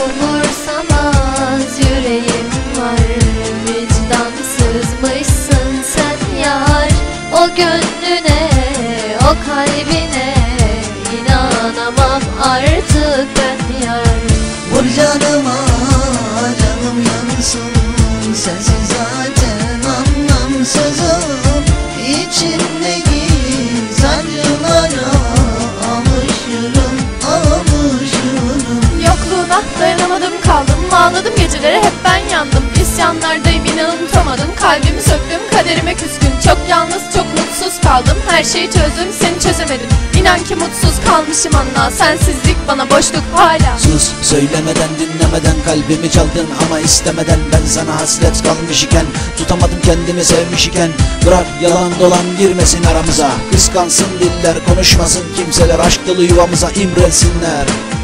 Umursamaz yüreğim var, vicdansızmışsın sen yar. O gönlüne, o kalbine inanamam artık ben yar. Vur canıma, canım yansın, sensiz zaten anlamsızım. İçimdeki sancılara alışırım. Yokluğuna dayanamadım kaldım, ağladım gecelere hep ben yandım. İsyanlardayım yine unutamadım, kalbimi söktüm kaderime küskün. Çok yalnız çok mutsuz kaldım, her şeyi çözdüm seni çözemedim. İnan ki mutsuz kalmışım anla, sensizlik bana boşluk hala. Sus, söylemeden dinlemeden kalbimi çaldın ama istemeden. Ben sana hasret kalmış iken, tutamadım kendimi sevmiş iken. Bırak yalan dolan girmesin aramıza, kıskansın diller konuşmasın kimseler, aşk dolu yuvamıza imrensinler.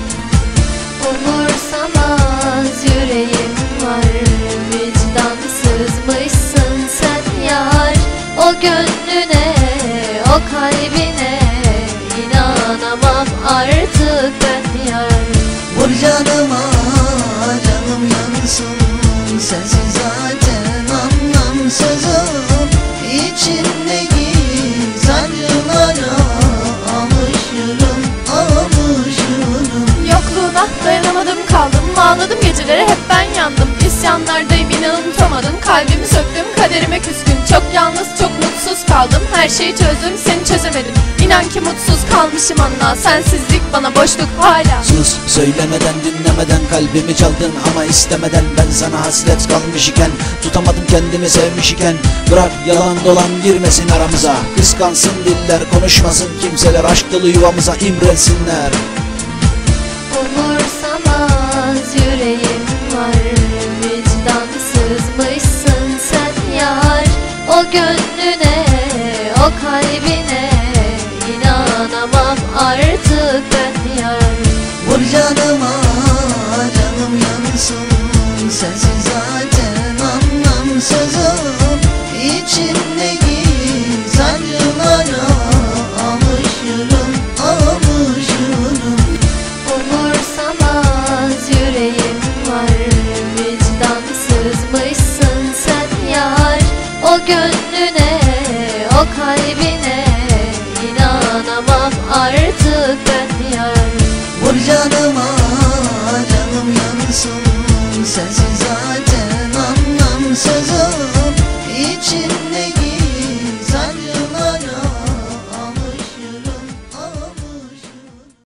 Umursamaz yüreğim var, vicdansızmışsın sen yar. O gönlüne, o kalbine inanamam artık ben yar. Vur canıma, canım yansın, sensiz zaten anlamsızım. İçindeki sancılara alışırım. Yokluğuna dayanamadım kaldım, ağladım gecelere hep ben yandım. İsyanlardayım yine unutamadım, kalbimi söktüm kaderime küskün. Çok yalnız çok mutsuz kaldım, her şeyi çözdüm seni çözemedim. İnan ki mutsuz kalmışım anla, sensizlik bana boşluk hala. Sus, söylemeden dinlemeden kalbimi çaldın ama istemeden. Ben sana hasret kalmış iken, tutamadım kendimi sevmiş iken. Bırak yalan dolan girmesin aramıza, kıskansın diller konuşmasın kimseler, aşk dolu yuvamıza imrensinler. Umursamaz yüreğim var, vicdansızmışsın sen yar. O gönlüne, o kalbine inanamam artık ben yar. Vur canıma, canım yansın, sensiz zaten anlamsızım. İçindeki sancılara alışırım. Umursamaz yüreğim var, vicdansızmışsın sen yar. O gönlüne, o kalbine inanamam artık ben yar. Vur canıma, canım yansın, sensiz zaten